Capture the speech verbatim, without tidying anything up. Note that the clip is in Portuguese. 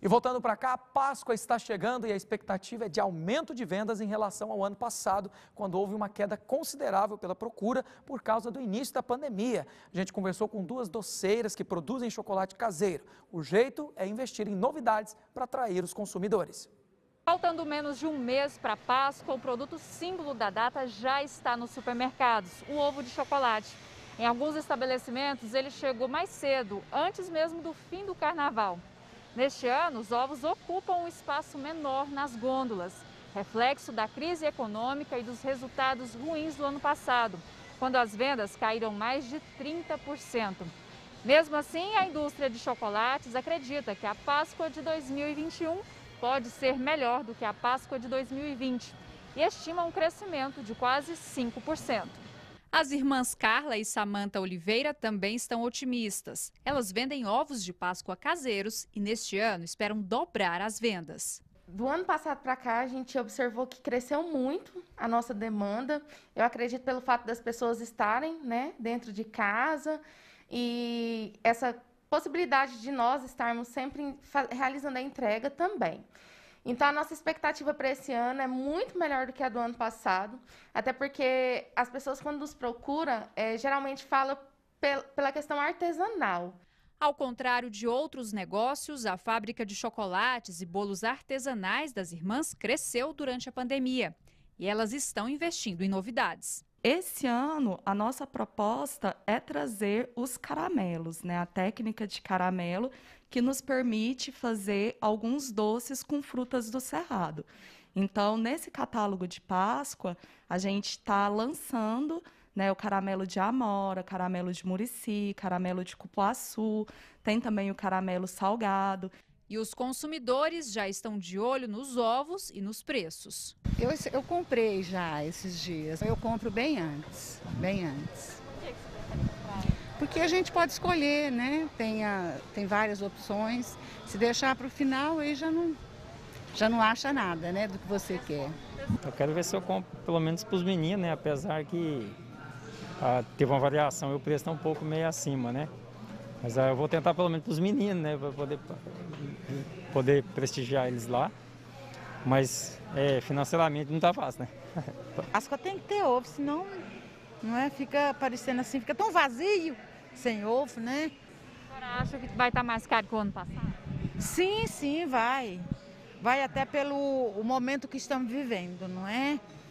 E voltando para cá, a Páscoa está chegando e a expectativa é de aumento de vendas em relação ao ano passado, quando houve uma queda considerável pela procura por causa do início da pandemia. A gente conversou com duas doceiras que produzem chocolate caseiro. O jeito é investir em novidades para atrair os consumidores. Faltando menos de um mês para a Páscoa, o produto símbolo da data já está nos supermercados, o ovo de chocolate. Em alguns estabelecimentos, ele chegou mais cedo, antes mesmo do fim do carnaval. Neste ano, os ovos ocupam um espaço menor nas gôndolas, reflexo da crise econômica e dos resultados ruins do ano passado, quando as vendas caíram mais de trinta por cento. Mesmo assim, a indústria de chocolates acredita que a Páscoa de dois mil e vinte e um pode ser melhor do que a Páscoa de dois mil e vinte e estima um crescimento de quase cinco por cento. As irmãs Carla e Samanta Oliveira também estão otimistas. Elas vendem ovos de Páscoa caseiros e neste ano esperam dobrar as vendas. Do ano passado para cá, a gente observou que cresceu muito a nossa demanda. Eu acredito pelo fato das pessoas estarem, né, dentro de casa e essa possibilidade de nós estarmos sempre realizando a entrega também. Então, a nossa expectativa para esse ano é muito melhor do que a do ano passado, até porque as pessoas, quando nos procuram, é, geralmente falam pel- pela questão artesanal. Ao contrário de outros negócios, a fábrica de chocolates e bolos artesanais das irmãs cresceu durante a pandemia e elas estão investindo em novidades. Esse ano, a nossa proposta é trazer os caramelos, né? A técnica de caramelo, que nos permite fazer alguns doces com frutas do Cerrado. Então, nesse catálogo de Páscoa, a gente está lançando, né, o caramelo de amora, caramelo de murici, caramelo de cupuaçu, tem também o caramelo salgado. E os consumidores já estão de olho nos ovos e nos preços. Eu, eu comprei já esses dias. Eu compro bem antes, bem antes. Por que você prefere comprar? Porque a gente pode escolher, né? Tem, a, tem várias opções. Se deixar para o final, aí já não, já não acha nada, né, do que você quer. Eu quero ver se eu compro pelo menos para os meninos, né? Apesar que ah, teve uma variação e o preço está um pouco meio acima, né? Mas ah, eu vou tentar pelo menos para os meninos, né? Para poder, poder prestigiar eles lá. Mas é, financeiramente não está fácil, né? Páscoa tem que ter ovo, senão não é, fica parecendo assim, fica tão vazio, sem ovo, né? A senhora acha que vai estar mais caro que o ano passado? Sim, sim, vai. Vai até pelo o momento que estamos vivendo, não é?